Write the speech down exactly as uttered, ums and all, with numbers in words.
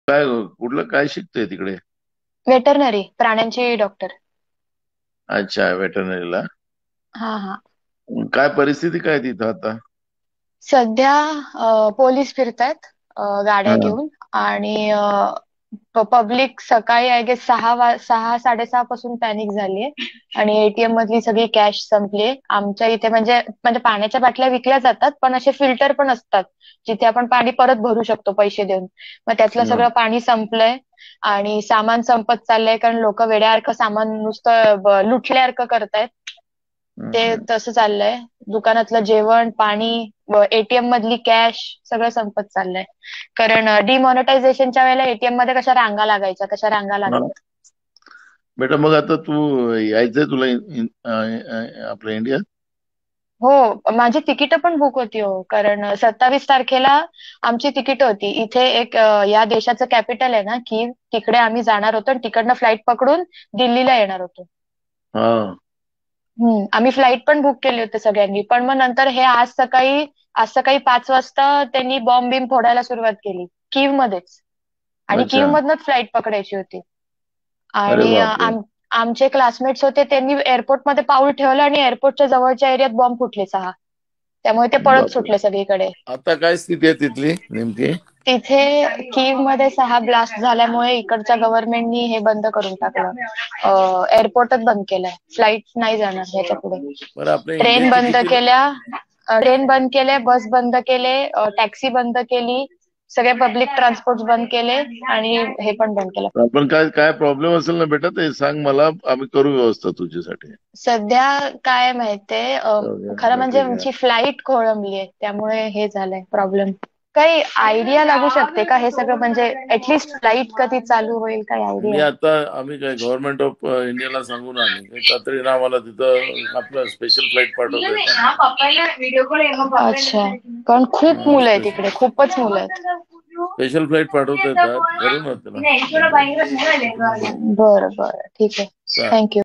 काय कुठलं काय शिकतोय तिकडे? वेटरनरी, प्राण्यांची डॉक्टर. अच्छा, वेटरनरीला. हा हा. काय परिस्थिती काय तिथं आता? सध्या अ, पोलीस फिरतायत अ, गाड्या हा. घेऊन आणि पब्लिक सकाळी आय गेस सहा वा सहा साडेसहा पासून पॅनिक झालीये आणि एटीएम मधली सगळी कॅश संपलीये. आमच्या इथे म्हणजे म्हणजे पाण्याच्या बाटल्या विकल्या जातात, पण असे फिल्टर पण असतात जिथे आपण पाणी परत भरू शकतो पैसे देऊन. मग त्यातलं हा. सगळं पाणी संपलंय आणि सामान संपत चाललंय कारण लोक वेड्यासारखं सामान नुसतं ब- लुटल्यासारखं करतायत. ते हम्म. तसं चाललंय. दुकानातलं जेवण, पाणी, एटीएम मधली कॅश सगळं संपत चाललंय. कारण डिमॉनिटायझेशनच्या वेळेला एटीएम मध्ये कशा रांगा लागायच्या तशा रांगा हा. लागल्यात. बेटा मग आता तू यायचंय तुला इन- इन- अं, अं, आपल्या इंडियात? हो, माझी तिकीट पण बुक होती हो. कारण सत्तावीस तारखेला आमची तिकीट होती. इथे एक अ, या देशाचं कॅपिटल आहे ना कीव, तिकडे आम्ही जाणार होतो आणि तिकडनं फ्लाईट पकडून दिल्लीला येणार होतो. हा. हम्म, आम्ही फ्लाईट पण बुक केली होती सगळ्यांनी. पण मग नंतर हे आज सकाळी आज सकाळी पाच वाजता त्यांनी बॉम्ब बिम फोडायला सुरुवात केली कीव मध्येच. आणि कीव अच्छा. मधनच फ्लाईट पकडायची होती. अरे आणि अ, बापरे. आम आमचे क्लासमेट्स होते त्यांनी एअरपोर्टमध्ये पाऊल ठेवलं आणि एअरपोर्टच्या जवळच्या एरियात बॉम्ब फुटले सहा. त्यामुळे ते पळत बापरे. सुटले सगळीकडे. आता काय स्थिती आहे तिथली नेमकी? तिथे कीव मध्ये सहा ब्लास्ट झाल्यामुळे इकडच्या गव्हर्नमेंटनी हे बंद करून टाकलं. एअरपोर्टच बंद केलंय. फ्लाईट नाही जाणार ह्याच्या पुढे. बरं, आपल्या ट्रेन इंडियाची बंद किती लो- केल्या, ट्रेन बंद केले, बस बंद केले, टॅक्सी बंद केली, सगळे पब्लिक ट्रान्सपोर्ट बंद केले आणि हे पण बंद केलं. आपण काय काय प्रॉब्लेम असेल ना बेटा ते सांग मला, आम्ही करू व्यवस्था तुझ्यासाठी. सध्या काय माहितीये अ, जाऊया, खरं म्हणजे बाकी काय. आमची फ्लाईट खोळंबली आहे त्यामुळे हे झालंय प्रॉब्लेम. काही आयडिया लागू शकते का हे सगळं म्हणजे ऍटलीस्ट फ्लाईट कधी चालू होईल काही मी आयडिया? आता आम्ही काय गव्हर्नमेंट ऑफ इंडियाला सांगून आम्ही काही तातडीनं आम्हाला तिथं आपलं स्पेशल फ्लाईट पाठवता येत आम्हाला. अच्छा. कारण खूप मुलं आहेत स्पेशल तिकडे, खूपच मुलं आहेत. स्पेशल फ्लाईट पाठवता येतात, करू ना त्याला बंद. बरं बरं, ठीक आहे. चा- थँक्यू.